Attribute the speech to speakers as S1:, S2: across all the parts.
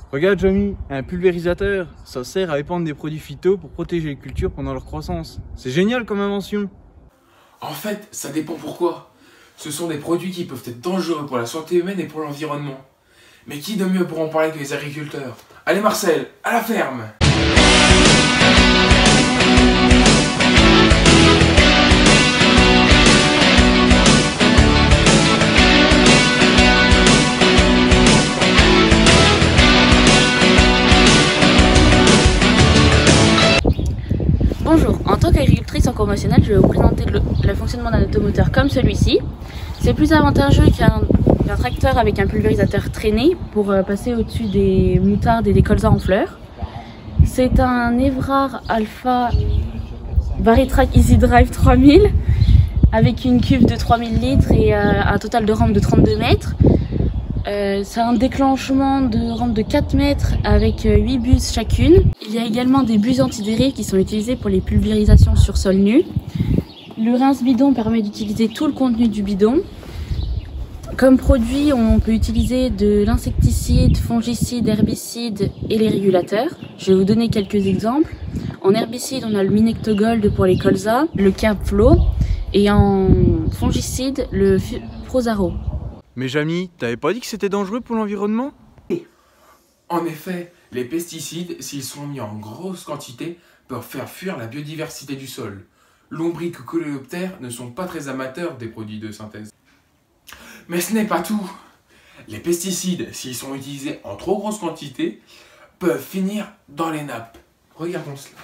S1: Regarde Jamy, un pulvérisateur, ça sert à répandre des produits phyto pour protéger les cultures pendant leur croissance. C'est génial comme invention.
S2: En fait, ça dépend pourquoi. Ce sont des produits qui peuvent être dangereux pour la santé humaine et pour l'environnement. Mais qui de mieux pour en parler que les agriculteurs? Allez Marcel, à la ferme!
S3: Bonjour, en tant qu'agricultrice en conventionnel, je vais vous présenter le fonctionnement d'un automoteur comme celui-ci. C'est plus avantageux qu'un tracteur avec un pulvérisateur traîné pour passer au-dessus des moutardes et des colzas en fleurs. C'est un Evrard Alpha Varitrac Easy Drive 3000 avec une cuve de 3000 litres et un total de rampe de 32 mètres. C'est un déclenchement de rampe de 4 mètres avec 8 buses chacune. Il y a également des buses antidérives qui sont utilisées pour les pulvérisations sur sol nu. Le rince-bidon permet d'utiliser tout le contenu du bidon. Comme produit, on peut utiliser de l'insecticide, fongicide, herbicide et les régulateurs. Je vais vous donner quelques exemples. En herbicide, on a le Minectogold pour les colzas, le Capflo et en fongicide, le Prosaro.
S1: Mais Jamy, t'avais pas dit que c'était dangereux pour l'environnement?
S2: En effet, les pesticides, s'ils sont mis en grosse quantité, peuvent faire fuir la biodiversité du sol. Lombriques ou coléoptères ne sont pas très amateurs des produits de synthèse. Mais ce n'est pas tout. Les pesticides, s'ils sont utilisés en trop grosse quantité, peuvent finir dans les nappes. Regardons cela.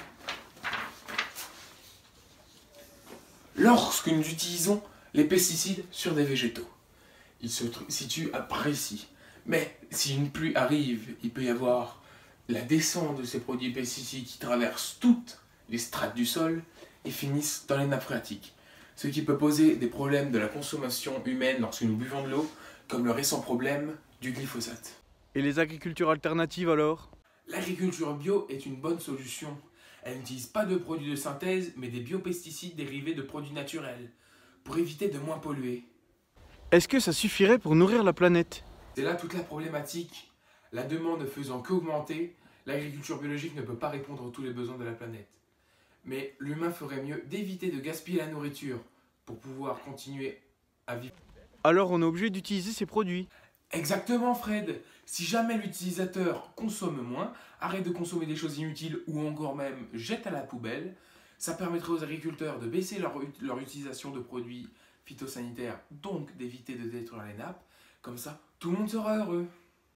S2: Lorsque nous utilisons les pesticides sur des végétaux, ils se situent à près ici. Mais si une pluie arrive, il peut y avoir la descente de ces produits pesticides qui traversent toutes les strates du sol et finissent dans les nappes phréatiques. Ce qui peut poser des problèmes de la consommation humaine lorsque nous buvons de l'eau, comme le récent problème du glyphosate.
S1: Et les agricultures alternatives alors?
S2: L'agriculture bio est une bonne solution. Elle n'utilise pas de produits de synthèse, mais des biopesticides dérivés de produits naturels, pour éviter de moins polluer.
S1: Est-ce que ça suffirait pour nourrir la planète?
S2: C'est là toute la problématique. La demande ne faisant qu'augmenter, l'agriculture biologique ne peut pas répondre à tous les besoins de la planète. Mais l'humain ferait mieux d'éviter de gaspiller la nourriture pour pouvoir continuer à vivre.
S1: Alors on est obligé d'utiliser ces produits.
S2: Exactement Fred. Si jamais l'utilisateur consomme moins, arrête de consommer des choses inutiles ou encore même jette à la poubelle, ça permettrait aux agriculteurs de baisser leur utilisation de produits phytosanitaires, donc d'éviter de détruire les nappes. Comme ça, tout le monde sera heureux.